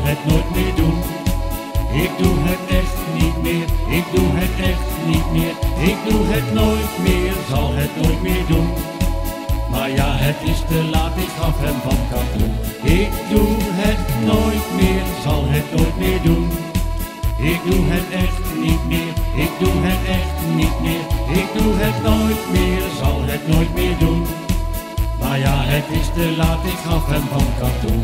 het nooit meer doen. Ik doe het echt niet meer, ik doe het echt niet meer. Ik doe het nooit meer, zal het nooit meer doen. Maar ja, het is te laat, ik gaf hem van katoen. Ik doe het nooit meer, zal het nooit meer doen. Ik doe het echt niet meer, ik doe het echt niet meer. Ik doe het nooit meer, zal het nooit meer doen. Maar ja, het is te laat, ik gaf hem van katoen.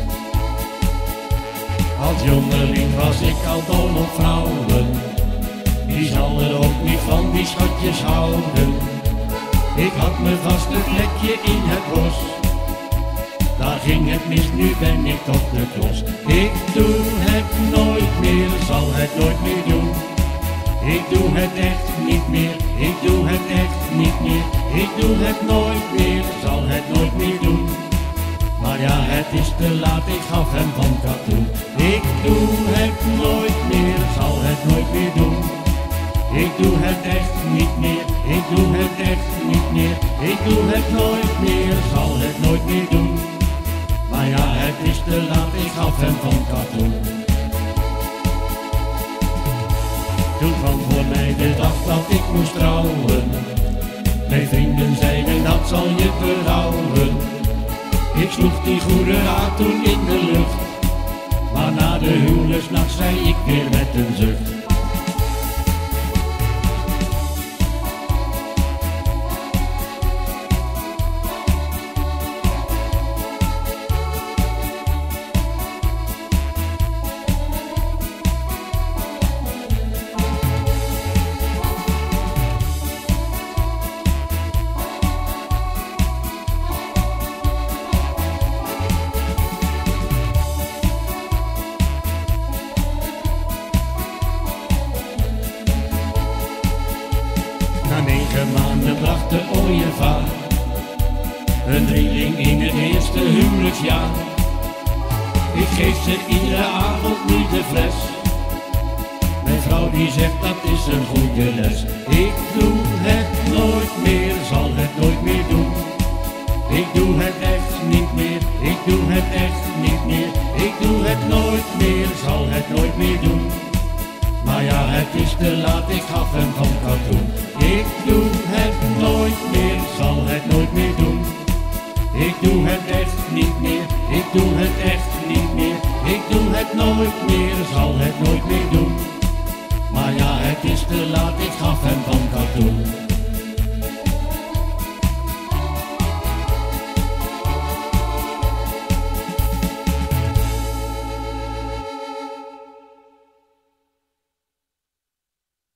Als jongeling was ik al dol op vrouwen. Die zal er ook niet van die schatjes houden. Ik had me vast een plekje in het bos. Daar ging het mis, nu ben ik toch de klos. Ik doe het nooit meer, zal het nooit meer doen. Ik doe het echt niet meer, ik doe het echt niet meer. Ik doe het nooit meer, zal het nooit meer doen. Maar ja, het is te laat, ik gaf hem van katoen. Ik doe het nooit meer, zal het nooit meer doen. Ik doe het echt niet meer, ik doe het echt niet meer. Ik doe het nooit meer, zal het nooit meer doen. Maar ja, het is te laat, ik gaf hem van katoen. Toen kwam voor mij de dag dat ik moest trouwen. Mijn vrienden zeiden dat zal je berouwen. Ik sloeg die goede raad toen in de lucht. Maar na de huwelijksnacht zei ik weer met een zucht. Na 9 maanden bracht de ooievaar een drieling in het eerste huwelijksjaar. Ik geef ze iedere avond nu de fles. Mijn vrouw die zegt dat is een goede les. Ik doe het nooit meer, zal het nooit meer doen. Ik doe het echt niet meer, ik doe het echt niet meer. Ik doe het nooit meer, zal het nooit meer doen. Maar ja, het is te laat, ik gaf hem van katoen. Ik doe het nooit meer, zal het nooit meer doen. Ik doe het echt niet meer, ik doe het echt niet meer. Ik doe het nooit meer, zal het nooit meer doen. Maar ja, het is te laat, ik